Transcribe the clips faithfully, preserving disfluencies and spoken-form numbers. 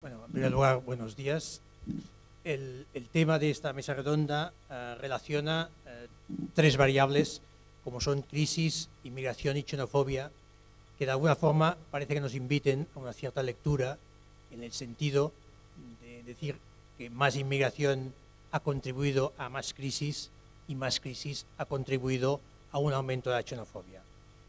Bueno, en primer lugar, buenos días. El, el tema de esta mesa redonda uh, relaciona uh, tres variables, como son crisis, inmigración y xenofobia, que de alguna forma parece que nos inviten a una cierta lectura en el sentido de decir que más inmigración ha contribuido a más crisis y más crisis ha contribuido a un aumento de la xenofobia.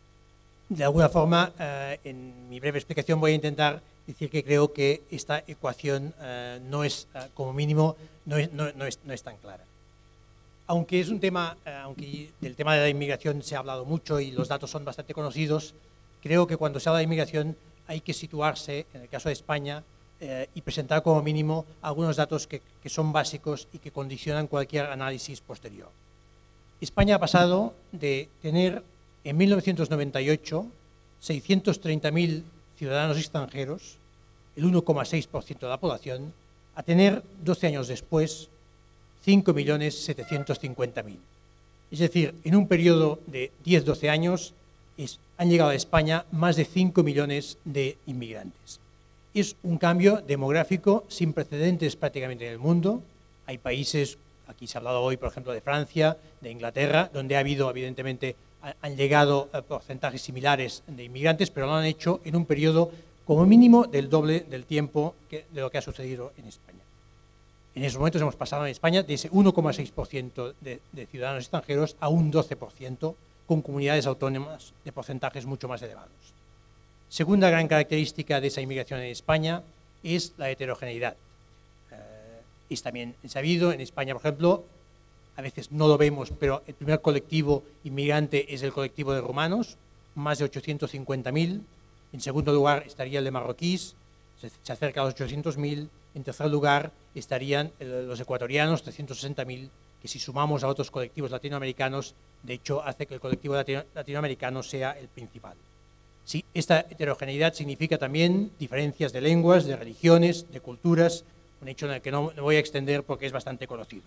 De alguna forma, uh, en mi breve explicación voy a intentar decir que creo que esta ecuación uh, no es, uh, como mínimo, no es, no, no, es, no es tan clara. Aunque es un tema, uh, aunque del tema de la inmigración se ha hablado mucho y los datos son bastante conocidos, creo que cuando se habla de inmigración hay que situarse, en el caso de España, uh, y presentar como mínimo algunos datos que, que son básicos y que condicionan cualquier análisis posterior. España ha pasado de tener en mil novecientos noventa y ocho seiscientos treinta mil ciudadanos extranjeros, el uno coma seis por ciento de la población, a tener doce años después cinco millones setecientos cincuenta mil. Es decir, en un periodo de diez a doce años es, han llegado a España más de cinco millones de inmigrantes. Es un cambio demográfico sin precedentes prácticamente en el mundo. Hay países, aquí se ha hablado hoy, por ejemplo, de Francia, de Inglaterra, donde ha habido, evidentemente, han llegado a porcentajes similares de inmigrantes, pero lo han hecho en un periodo como mínimo del doble del tiempo que, de lo que ha sucedido en España. En esos momentos hemos pasado en España de ese uno coma seis por ciento de, de ciudadanos extranjeros a un doce por ciento, con comunidades autónomas de porcentajes mucho más elevados. Segunda gran característica de esa inmigración en España es la heterogeneidad. Eh, es también sabido, en España, por ejemplo, a veces no lo vemos, pero el primer colectivo inmigrante es el colectivo de rumanos, más de ochocientos cincuenta mil. En segundo lugar estaría el de marroquíes, se acerca a los ochocientos mil. En tercer lugar estarían los ecuatorianos, trescientos sesenta mil, que si sumamos a otros colectivos latinoamericanos, de hecho hace que el colectivo latino, latinoamericano sea el principal. Sí, esta heterogeneidad significa también diferencias de lenguas, de religiones, de culturas, un hecho en el que no me voy a extender porque es bastante conocido.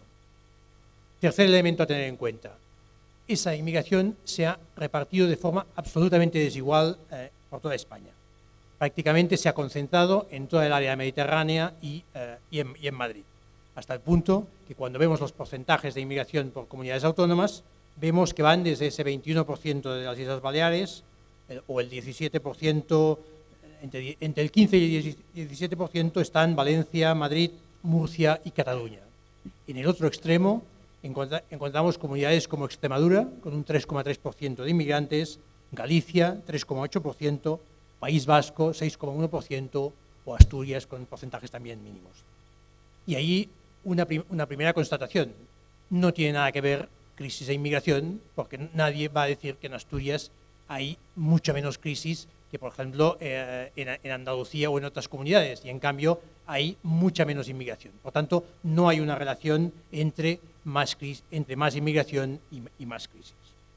Tercer elemento a tener en cuenta, esa inmigración se ha repartido de forma absolutamente desigual eh, por toda España. Prácticamente se ha concentrado en toda el área mediterránea y, eh, y, en, y en Madrid, hasta el punto que cuando vemos los porcentajes de inmigración por comunidades autónomas, vemos que van desde ese veintiuno por ciento de las Islas Baleares el, o el diecisiete por ciento, entre, entre el quince y el diecisiete por ciento están Valencia, Madrid, Murcia y Cataluña. En el otro extremo, encontramos comunidades como Extremadura, con un tres coma tres por ciento de inmigrantes, Galicia, tres coma ocho por ciento, País Vasco, seis coma uno por ciento, o Asturias, con porcentajes también mínimos. Y ahí una, prim una primera constatación, no tiene nada que ver crisis e inmigración, porque nadie va a decir que en Asturias hay mucha menos crisis que, por ejemplo, eh, en, en Andalucía o en otras comunidades, y en cambio hay mucha menos inmigración. Por tanto, no hay una relación entre más, crisis, entre más inmigración y, y más crisis.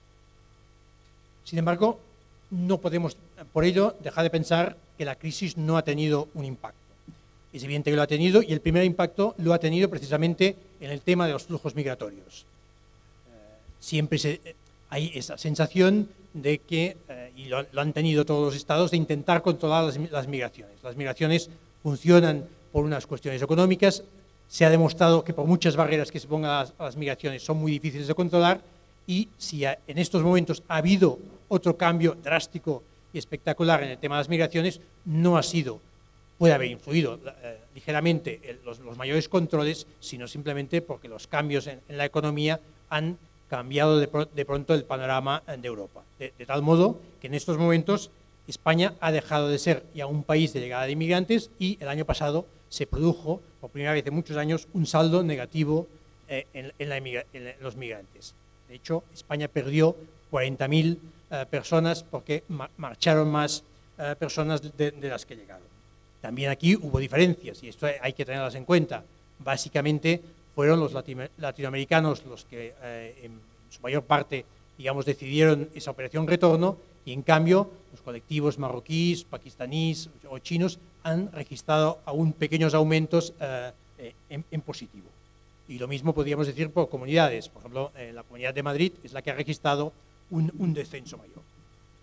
Sin embargo, no podemos, por ello, dejar de pensar que la crisis no ha tenido un impacto. Es evidente que lo ha tenido, y el primer impacto lo ha tenido precisamente en el tema de los flujos migratorios. Eh, siempre se, hay esa sensación de que, eh, y lo, lo han tenido todos los estados, de intentar controlar las, las migraciones. Las migraciones funcionan por unas cuestiones económicas. Se ha demostrado que por muchas barreras que se pongan a las, a las migraciones son muy difíciles de controlar, y si a, en estos momentos ha habido otro cambio drástico y espectacular en el tema de las migraciones, no ha sido, puede haber influido eh, ligeramente el, los, los mayores controles, sino simplemente porque los cambios en, en la economía han cambiado de, pro, de pronto el panorama de Europa. De, de tal modo que en estos momentos España ha dejado de ser ya un país de llegada de inmigrantes, y el año pasado se produjo, por primera vez en muchos años, un saldo negativo eh, en, en, la en los migrantes. De hecho, España perdió cuarenta mil eh, personas porque ma marcharon más eh, personas de, de las que llegaron. También aquí hubo diferencias, y esto hay que tenerlas en cuenta. Básicamente fueron los latino latinoamericanos los que eh, en su mayor parte, digamos, decidieron esa operación retorno, y en cambio los colectivos marroquíes, pakistaníes o chinos han registrado aún pequeños aumentos eh, en, en positivo. Y lo mismo podríamos decir por comunidades. Por ejemplo, eh, la Comunidad de Madrid es la que ha registrado un, un descenso mayor.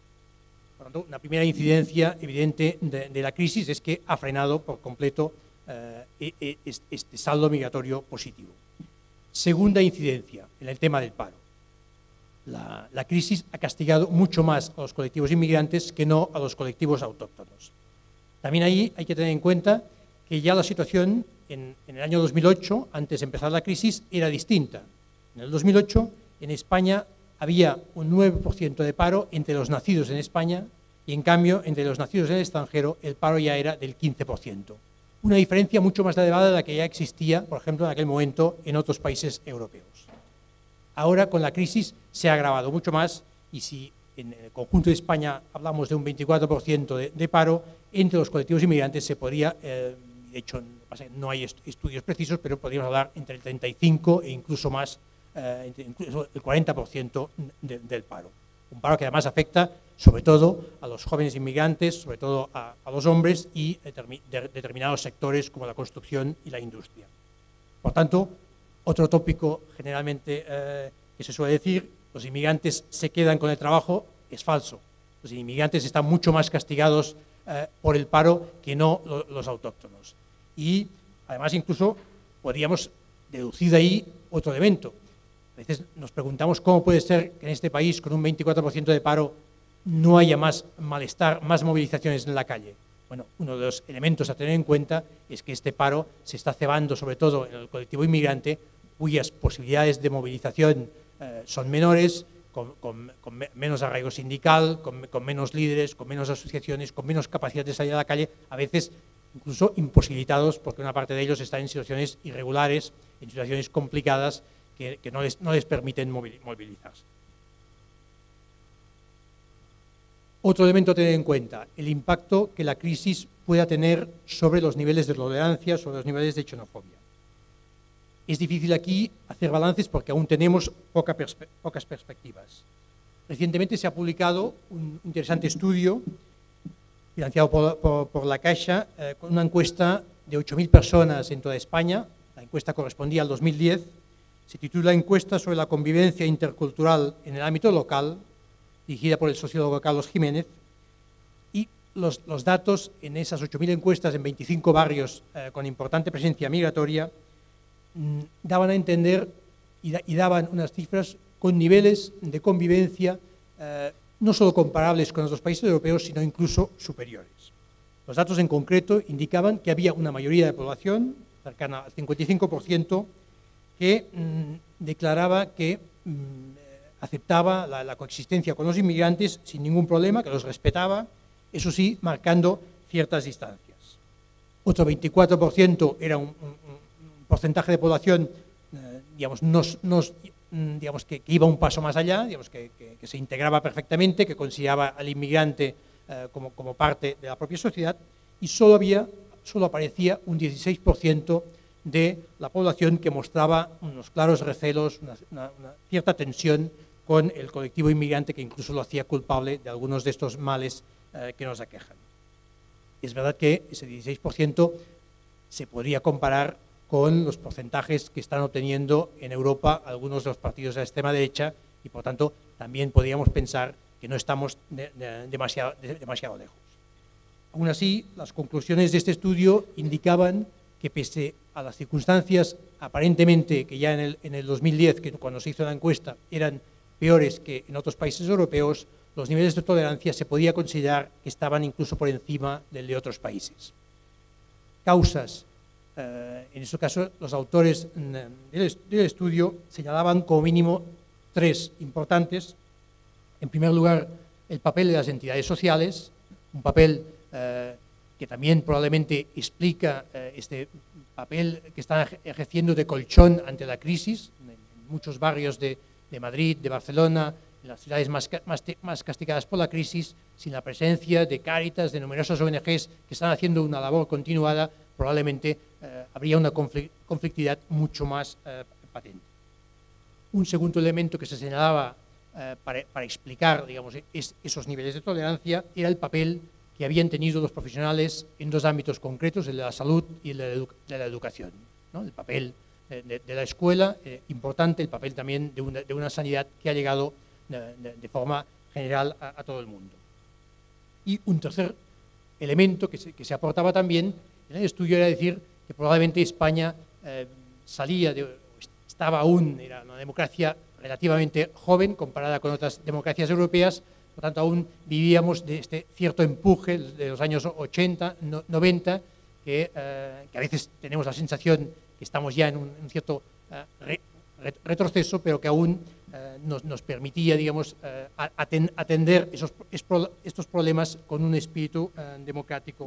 Por tanto, una primera incidencia evidente de, de la crisis es que ha frenado por completo eh, este saldo migratorio positivo. Segunda incidencia en el tema del paro. La, la crisis ha castigado mucho más a los colectivos inmigrantes que no a los colectivos autóctonos. También ahí hay que tener en cuenta que ya la situación en, en el año dos mil ocho, antes de empezar la crisis, era distinta. En el dos mil ocho, en España, había un nueve por ciento de paro entre los nacidos en España y, en cambio, entre los nacidos en el extranjero, el paro ya era del quince por ciento. Una diferencia mucho más elevada de la que ya existía, por ejemplo, en aquel momento en otros países europeos. Ahora, con la crisis, se ha agravado mucho más y si en el conjunto de España hablamos de un veinticuatro por ciento de, de paro, entre los colectivos inmigrantes se podría, eh, de hecho no hay estudios precisos, pero podríamos hablar entre el treinta y cinco por ciento e incluso más, eh, incluso el cuarenta por ciento de, del paro. Un paro que además afecta sobre todo a los jóvenes inmigrantes, sobre todo a, a los hombres y de, determinados sectores como la construcción y la industria. Por tanto, otro tópico generalmente eh, que se suele decir, los inmigrantes se quedan con el trabajo, es falso. Los inmigrantes están mucho más castigados eh, por el paro que no lo, los autóctonos. Y además incluso podríamos deducir de ahí otro elemento. A veces nos preguntamos cómo puede ser que en este país con un veinticuatro por ciento de paro no haya más malestar, más movilizaciones en la calle. Bueno, uno de los elementos a tener en cuenta es que este paro se está cebando sobre todo en el colectivo inmigrante, cuyas posibilidades de movilización eh, son menores, con, con, con menos arraigo sindical, con, con menos líderes, con menos asociaciones, con menos capacidad de salir a la calle, a veces incluso imposibilitados porque una parte de ellos está en situaciones irregulares, en situaciones complicadas que, que no, les, no les permiten movilizarse. Otro elemento a tener en cuenta, el impacto que la crisis pueda tener sobre los niveles de tolerancia, sobre los niveles de xenofobia. Es difícil aquí hacer balances porque aún tenemos poca perspe pocas perspectivas. Recientemente se ha publicado un interesante estudio financiado por, por, por la Caixa, eh, con una encuesta de ocho mil personas en toda España. La encuesta correspondía al dos mil diez. Se titula Encuesta sobre la convivencia intercultural en el ámbito local, dirigida por el sociólogo Carlos Jiménez, y los, los datos en esas ocho mil encuestas en veinticinco barrios eh, con importante presencia migratoria mmm, daban a entender y, da, y daban unas cifras con niveles de convivencia eh, no solo comparables con otros países europeos, sino incluso superiores. Los datos en concreto indicaban que había una mayoría de población, cercana al cincuenta y cinco por ciento, que mmm, declaraba que mmm, aceptaba la, la coexistencia con los inmigrantes sin ningún problema, que los respetaba, eso sí, marcando ciertas distancias. Otro veinticuatro por ciento era un, un, un porcentaje de población eh, digamos, nos, nos, digamos que, que iba un paso más allá, digamos, que, que, que se integraba perfectamente, que consideraba al inmigrante eh, como, como parte de la propia sociedad, y solo, había, solo aparecía un dieciséis por ciento de la población que mostraba unos claros recelos, una, una, una cierta tensión con el colectivo inmigrante, que incluso lo hacía culpable de algunos de estos males eh, que nos aquejan. Es verdad que ese dieciséis por ciento se podría comparar con los porcentajes que están obteniendo en Europa algunos de los partidos de la extrema derecha y, por tanto, también podríamos pensar que no estamos de, de, demasiado, de, demasiado lejos. Aún así, las conclusiones de este estudio indicaban que pese a las circunstancias aparentemente que ya en el, en el dos mil diez, que cuando se hizo la encuesta, eran peores que en otros países europeos, los niveles de tolerancia se podía considerar que estaban incluso por encima del de otros países. Causas. Eh, en este caso, los autores del, del estudio señalaban como mínimo tres importantes. En primer lugar, el papel de las entidades sociales, un papel eh, que también probablemente explica eh, este papel que están ejerciendo de colchón ante la crisis en, en muchos barrios de de Madrid, de Barcelona, en las ciudades más, más, más castigadas por la crisis, sin la presencia de Cáritas, de numerosas O N Ges que están haciendo una labor continuada, probablemente eh, habría una conflictividad mucho más eh, patente. Un segundo elemento que se señalaba eh, para, para explicar, digamos, es, esos niveles de tolerancia era el papel que habían tenido los profesionales en dos ámbitos concretos, el de la salud y el de la, edu de la educación, ¿no? El papel De, de la escuela, eh, importante el papel también de una, de una sanidad que ha llegado de, de, de forma general a, a todo el mundo. Y un tercer elemento que se, que se aportaba también en el estudio era decir que probablemente España eh, salía de, estaba aún, era una democracia relativamente joven comparada con otras democracias europeas, por tanto aún vivíamos de este cierto empuje de los años ochenta, noventa, que, eh, que a veces tenemos la sensación que estamos ya en un, en cierto eh, re, re, retroceso, pero que aún eh, nos, nos permitía, digamos, eh, atender esos, estos problemas con un espíritu eh, democrático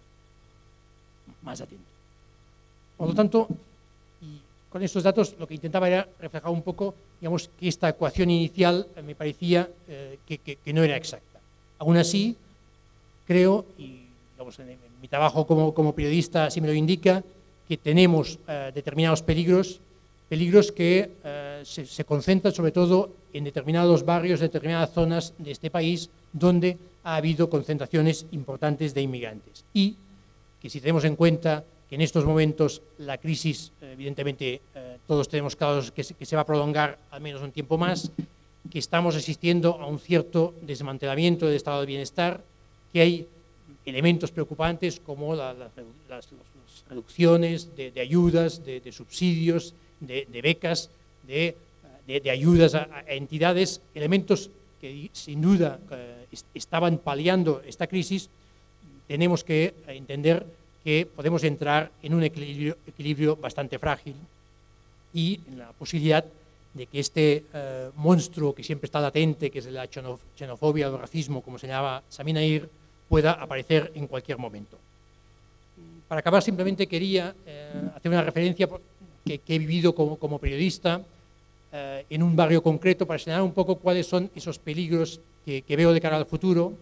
eh, más atento. Por lo tanto, y con estos datos lo que intentaba era reflejar un poco, digamos, que esta ecuación inicial eh, me parecía eh, que, que, que no era exacta. Aún así, creo, y digamos, en, en mi trabajo como, como periodista así me lo indica, que tenemos eh, determinados peligros, peligros que eh, se, se concentran sobre todo en determinados barrios, en determinadas zonas de este país, donde ha habido concentraciones importantes de inmigrantes. Y que si tenemos en cuenta que en estos momentos la crisis, evidentemente eh, todos tenemos claros que se, que se va a prolongar al menos un tiempo más, que estamos asistiendo a un cierto desmantelamiento del estado de bienestar, que hay elementos preocupantes como la, la, las, las reducciones de, de ayudas, de, de subsidios, de, de becas, de, de, de ayudas a, a entidades, elementos que sin duda eh, estaban paliando esta crisis. Tenemos que entender que podemos entrar en un equilibrio, equilibrio bastante frágil y en la posibilidad de que este eh, monstruo que siempre está latente, que es la xenofobia, el racismo, como señalaba Sami Naïr, pueda aparecer en cualquier momento. Para acabar, simplemente quería eh, hacer una referencia que, que he vivido como, como periodista eh, en un barrio concreto para señalar un poco cuáles son esos peligros que, que veo de cara al futuro.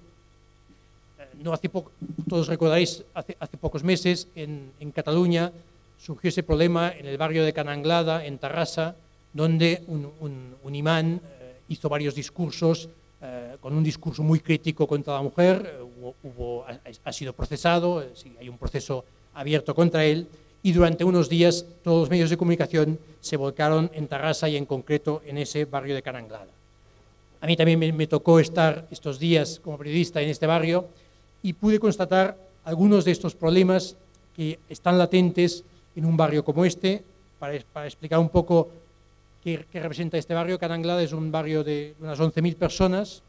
No hace poco, todos recordaréis, hace, hace pocos meses en, en Cataluña surgió ese problema en el barrio de Can Anglada, en Tarrasa, donde un, un, un imán eh, hizo varios discursos, eh, con un discurso muy crítico contra la mujer, eh, hubo, hubo, ha, ha sido procesado, eh, sí, hay un proceso abierto contra él, y durante unos días todos los medios de comunicación se volcaron en Tarrasa y en concreto en ese barrio de Can Anglada. A mí también me, me tocó estar estos días como periodista en este barrio, y pude constatar algunos de estos problemas que están latentes en un barrio como este. Para, para explicar un poco qué, qué representa este barrio, Can Anglada es un barrio de unas once mil personas.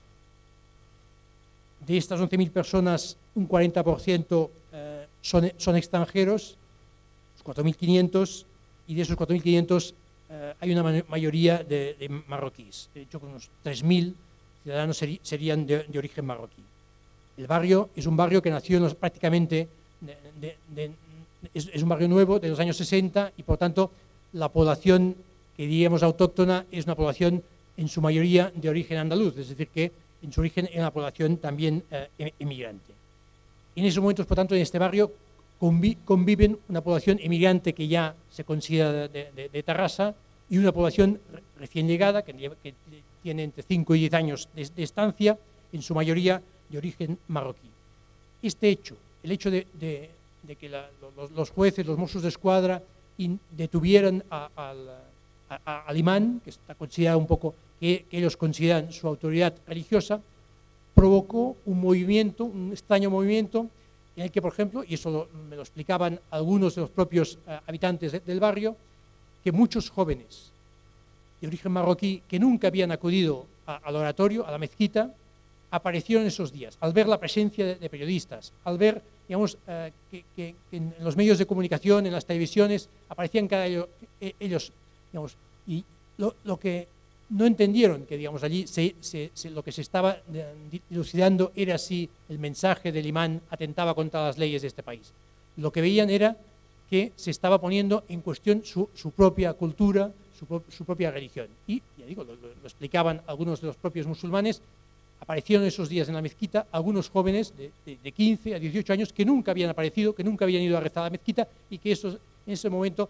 De estas once mil personas, un cuarenta por ciento eh, son, son extranjeros, cuatro mil quinientos, y de esos cuatro mil quinientos eh, hay una mayoría de, de marroquíes. De hecho, unos tres mil ciudadanos seri, serían de, de origen marroquí. El barrio es un barrio que nació en los, prácticamente, de, de, de, es, es un barrio nuevo de los años sesenta y por tanto la población que diríamos autóctona es una población en su mayoría de origen andaluz, es decir que en su origen es una población también eh, emigrante. En esos momentos, por tanto, en este barrio convi, conviven una población emigrante que ya se considera de, de, de Tarrasa y una población recién llegada que, que tiene entre cinco y diez años de, de estancia, en su mayoría de origen marroquí. Este hecho, el hecho de, de, de que la, los, los jueces, los Mossos de Escuadra, in, detuvieran a, a, a, a, al imán, que está considerado un poco, que, que ellos consideran su autoridad religiosa, provocó un movimiento, un extraño movimiento, en el que, por ejemplo, y eso lo, me lo explicaban algunos de los propios uh, habitantes de, del barrio, que muchos jóvenes de origen marroquí que nunca habían acudido a, al oratorio, a la mezquita, aparecieron esos días, al ver la presencia de, de periodistas, al ver, digamos, eh, que, que, que en los medios de comunicación, en las televisiones, aparecían cada ello, ellos, digamos, y lo, lo que no entendieron, que digamos allí se, se, se, lo que se estaba dilucidando era si el mensaje del imán atentaba contra las leyes de este país. Lo que veían era que se estaba poniendo en cuestión su, su propia cultura, su, su propia religión. Y, ya digo, lo, lo, lo explicaban algunos de los propios musulmanes. Aparecieron esos días en la mezquita algunos jóvenes de, de, de quince a dieciocho años que nunca habían aparecido, que nunca habían ido a rezar a la mezquita y que esos, en ese momento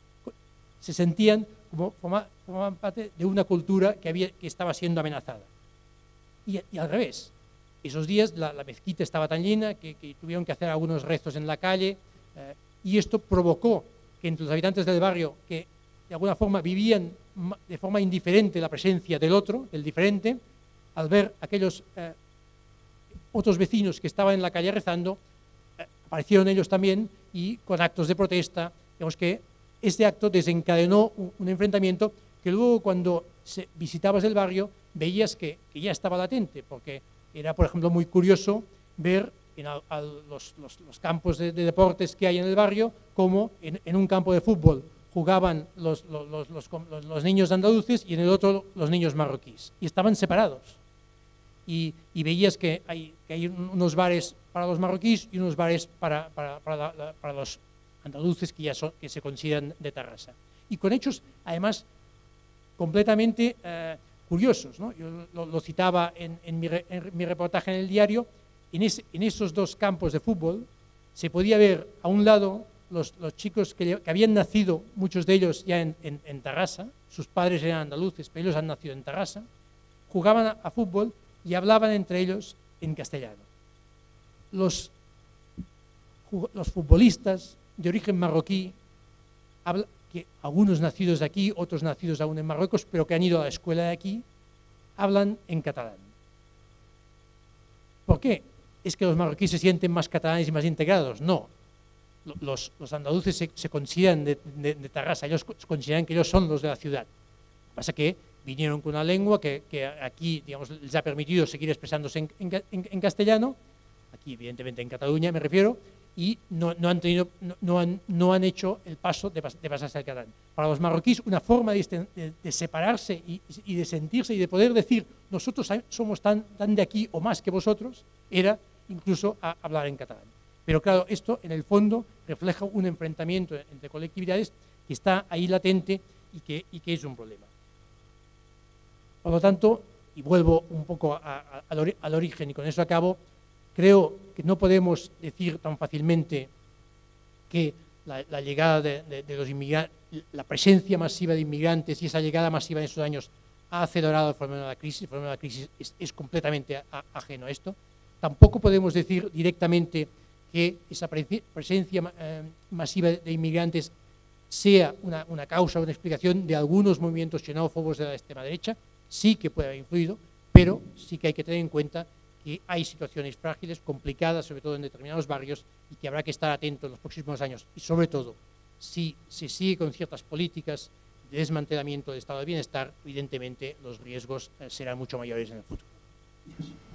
se sentían como formaban parte de una cultura que, había, que estaba siendo amenazada. Y, y al revés, esos días la, la mezquita estaba tan llena que, que tuvieron que hacer algunos rezos en la calle eh, y esto provocó que entre los habitantes del barrio, que de alguna forma vivían de forma indiferente la presencia del otro, del diferente, al ver aquellos eh, otros vecinos que estaban en la calle rezando, eh, aparecieron ellos también y con actos de protesta. Digamos que este acto desencadenó un, un enfrentamiento que luego cuando se, visitabas el barrio veías que, que ya estaba latente, porque era, por ejemplo, muy curioso ver en a, a los, los, los campos de, de deportes que hay en el barrio, como en, en un campo de fútbol jugaban los, los, los, los, los niños andaluces y en el otro los niños marroquíes, y estaban separados. Y, y veías que hay, que hay unos bares para los marroquíes y unos bares para, para, para, la, la, para los andaluces que ya son, que se consideran de Tarrasa. Y con hechos, además, completamente eh, curiosos, ¿no? Yo lo, lo citaba en, en, mi, en mi reportaje en el diario. En, ese, en esos dos campos de fútbol se podía ver a un lado los, los chicos que, que habían nacido, muchos de ellos ya en, en, en Tarrasa, sus padres eran andaluces, pero ellos han nacido en Tarrasa, jugaban a, a fútbol y hablaban entre ellos en castellano. Los, los futbolistas de origen marroquí, habla, que algunos nacidos aquí, otros nacidos aún en Marruecos, pero que han ido a la escuela de aquí, hablan en catalán. ¿Por qué? ¿Es que los marroquíes se sienten más catalanes y más integrados? No. Los, los andaluces se, se consideran de, de, de Tarrasa, ellos consideran que ellos son los de la ciudad. Lo que pasa es que vinieron con una lengua que, que aquí, digamos, les ha permitido seguir expresándose en, en, en castellano, aquí evidentemente en Cataluña me refiero, y no, no, han, tenido, no, no, han, no han hecho el paso de, de pasarse al catalán. Para los marroquíes, una forma de, de, de separarse y, y de sentirse y de poder decir nosotros somos tan, tan de aquí o más que vosotros, era incluso a hablar en catalán. Pero claro, esto en el fondo refleja un enfrentamiento entre colectividades que está ahí latente y que, y que es un problema. Por lo tanto, y vuelvo un poco a, a, al, al origen y con eso acabo, creo que no podemos decir tan fácilmente que la, la llegada de, de, de los inmigrantes, la presencia masiva de inmigrantes y esa llegada masiva en esos años ha acelerado el fenómeno de la crisis. El fenómeno de la crisis es, es completamente a, a, ajeno a esto. Tampoco podemos decir directamente que esa presencia eh, masiva de inmigrantes sea una, una causa, una explicación de algunos movimientos xenófobos de la extrema derecha. Sí que puede haber influido, pero sí que hay que tener en cuenta que hay situaciones frágiles, complicadas, sobre todo en determinados barrios, y que habrá que estar atento en los próximos años. Y sobre todo, si se sigue con ciertas políticas de desmantelamiento del estado de bienestar, evidentemente los riesgos eh, serán mucho mayores en el futuro. Yes.